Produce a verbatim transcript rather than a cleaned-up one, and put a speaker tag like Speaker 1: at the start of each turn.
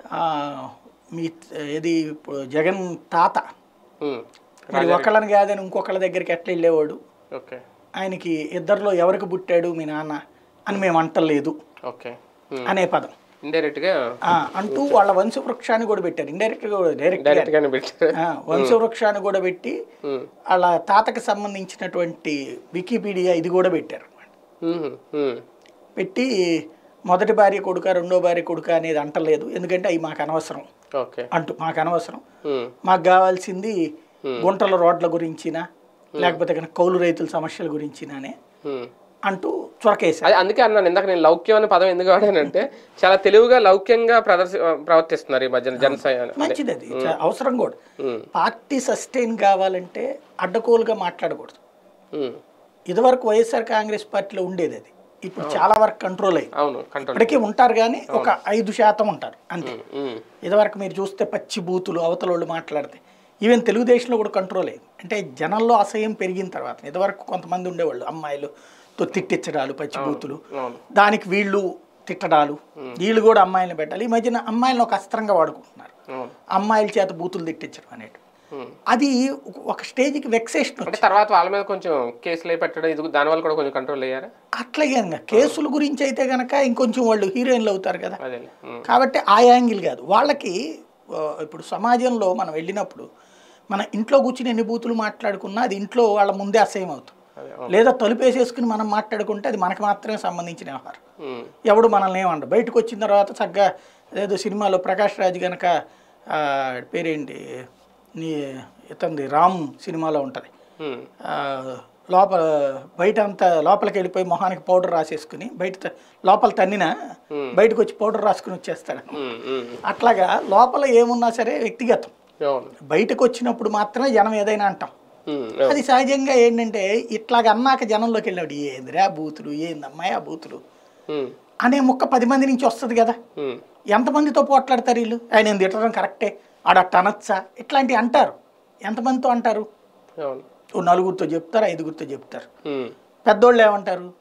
Speaker 1: మీ ఇది జగన్ తాత మరి ఒకళ్ళని కాదని ఇంకొకళ్ళ దగ్గరికి ఎట్లా వెళ్ళేవాడు, ఆయనకి ఇద్దరిలో ఎవరికి పుట్టాడు మీ నాన్న అని మేము అంటలేదు అనే పదం అంటూ వాళ్ళ వంశవృక్షాన్ని కూడా పెట్టారు. ఇండైరెక్ట్ గా డైరెక్ట్ వంశవృక్షాన్ని కూడా పెట్టి వాళ్ళ తాతకి సంబంధించినటువంటి వికీపీడియా ఇది కూడా పెట్టారు అన్నమాట. పెట్టి మొదటి భార్య కొడుక రెండో భార్య కొడుక అనేది అంటలేదు, ఎందుకంటే అవి మాకు అనవసరం అంటూ మాకు అనవసరం మాకు కావాల్సింది గుంటల రోడ్ల గురించినా లేకపోతే కనుక కౌలు రైతుల సమస్యల గురించినానే అంటూ చొరకేసారు.
Speaker 2: అందుకే అన్నాను ఇందాక నేను లౌక్యం అనే పదం ఎందుకు వాడానంటే చాలా తెలివిగా లౌక్యంగా ప్రదర్శ ప్రవర్తిస్తున్నారు ఈ మధ్యన జనసేన.
Speaker 1: మంచిది, అది అవసరం కూడా. పార్టీ సస్టైన్ కావాలంటే అడ్డకోలుగా మాట్లాడకూడదు. ఇదివరకు వైఎస్ఆర్ కాంగ్రెస్ పార్టీలో ఉండేది అది, ఇప్పుడు చాలా వరకు కంట్రోల్ అయ్యి ఇప్పటికీ ఉంటారు కానీ ఒక ఐదు శాతం ఉంటారు అంతే. ఇదివరకు మీరు చూస్తే పచ్చి బూతులు అవతల వాళ్ళు మాట్లాడితే ఈవెన్ తెలుగుదేశంలో కూడా కంట్రోల్ అయ్యింది. అంటే జనంలో అసహ్యం పెరిగిన తర్వాత ఇదివరకు కొంతమంది ఉండేవాళ్ళు అమ్మాయిలుతో తిట్టించడాలు పచ్చి బూతులు, దానికి వీళ్ళు తిట్టడాలు, వీళ్ళు కూడా అమ్మాయిలను పెట్టాలి. ఈ మధ్యన అమ్మాయిలను ఒక అస్త్రంగా వాడుకుంటున్నారు, అమ్మాయిల చేత బూతులు తిట్టించడం అనేది. అది ఒక స్టేజ్కి వెక్సేషన్
Speaker 2: వచ్చి తర్వాత వాళ్ళ మీద కొంచెం కేసులు పెట్టడం ఇది దానివల్ల కూడా కొంచెం కంట్రోల్ అయ్యారు.
Speaker 1: అట్లాగే కేసుల గురించి అయితే కనుక ఇంకొంచెం వాళ్ళు హీరోయిన్లు అవుతారు కదా, కాబట్టి ఆ యాంగిల్ కాదు వాళ్ళకి. ఇప్పుడు సమాజంలో మనం వెళ్ళినప్పుడు మన ఇంట్లో కూర్చుని ఎన్ని బూతులు మాట్లాడుకున్నా అది ఇంట్లో వాళ్ళ ముందే అసహ్యం అవుతుంది. లేదా తలుపేసేసుకుని మనం మాట్లాడుకుంటే అది మనకు మాత్రమే సంబంధించిన వ్యవహారం, ఎవడు మనల్ని ఏమంటారు. బయటకు వచ్చిన తర్వాత చక్కగా ఏదో సినిమాలో ప్రకాష్ రాజ్ కనుక పేరేంటి నీ ఇతంది రామ్ సినిమాలో ఉంటుంది, లోపల బయట అంతా లోపలికి వెళ్ళిపోయి మొహానికి పౌడర్ రాసేసుకుని బయట లోపల తన్నినా బయటకు వచ్చి పౌడర్ రాసుకుని వచ్చేస్తాడు. అట్లాగా లోపల ఏమున్నా సరే వ్యక్తిగతం, బయటకు వచ్చినప్పుడు మాత్రమే జనం ఏదైనా అంటాం. అది సహజంగా ఏంటంటే ఇట్లాగ అన్నాక జనంలోకి వెళ్ళినాడు ఏందిరా బూతులు ఏందమ్మాయి ఆ బూతులు అనే ముక్క పది మంది నుంచి వస్తుంది కదా. ఎంతమందితో పోట్లాడతారు వీళ్ళు, ఆయన తిట్టడం కరెక్టే ఆడట్ట అనొచ్చా ఇట్లాంటివి అంటారు. ఎంతమందితో అంటారు, ఓ నలుగురితో చెప్తారు ఐదుగురితో చెప్తారు. పెద్దోళ్ళు ఏమంటారు,